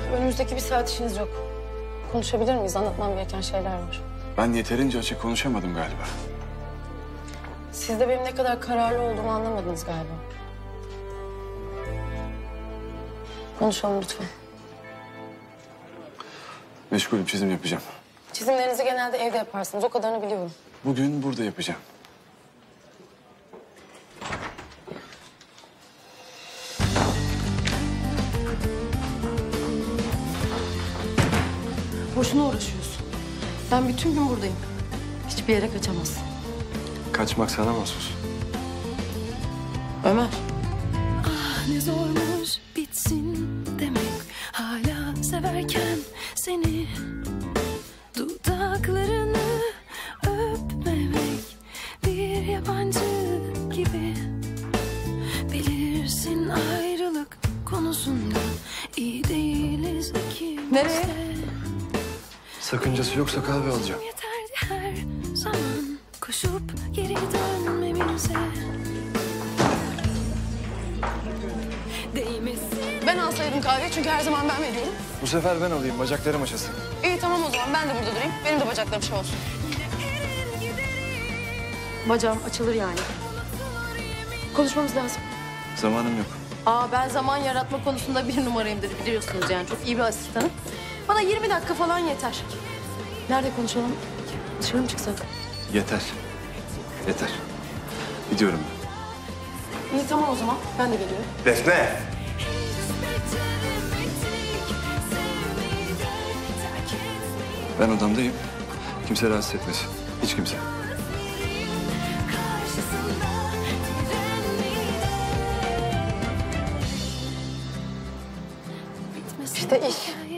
Önümüzdeki bir saat işiniz yok. Konuşabilir miyiz? Anlatmam gereken şeyler var. Ben yeterince açık konuşamadım galiba. Siz de benim ne kadar kararlı olduğumu anlamadınız galiba. Konuşalım lütfen. Meşgulüm, çizim yapacağım. Çizimlerinizi genelde evde yaparsınız. O kadarını biliyorum. Bugün burada yapacağım. Boşuna uğraşıyorsun. Ben bütün gün buradayım. Hiçbir yere kaçamazsın. Kaçmak sana mahsus. Ömer. Ah ne zormuş bitsin demek, hala severken seni, dudaklarını öpmemek bir yabancı gibi. Bilirsin ayrılık konusunda iyi değiliz ikimiz de. Nereye? Sakıncası yoksa kahve alacağım. Yeterdi her zaman koşup geri dönmemize. Değmesin. Ben alsaydım kahveyi çünkü her zaman ben veriyorum. Bu sefer ben alayım, bacaklarım açılsın. İyi tamam o zaman ben de burada durayım. Benim de bacaklarım şey olsun. Bacağım açılır yani. Konuşmamız lazım. Zamanım yok. Ben zaman yaratma konusunda 1 numarayımdır biliyorsunuz yani. Çok iyi bir asistanım. Bana 20 dakika falan yeter. Nerede konuşalım? Dışarı mı çıksak? Yeter. Yeter. Gidiyorum ben. İyi tamam o zaman. Ben de geliyorum. Defne! Ben odamdayım. Kimse rahatsız etmesin. Hiç kimse. İşte iş.